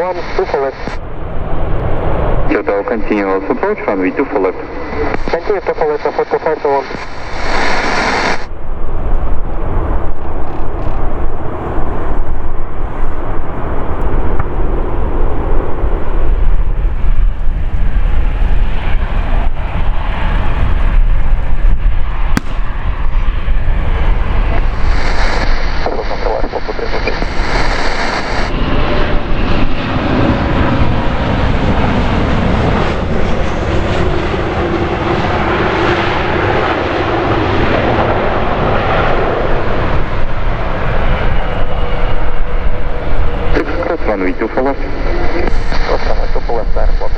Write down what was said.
1, 2 for left. Total continuous approach, runway 2 for left. Continue 2 for left, 45 to 1. Runway 2 for left. Runway 2 for left, airport.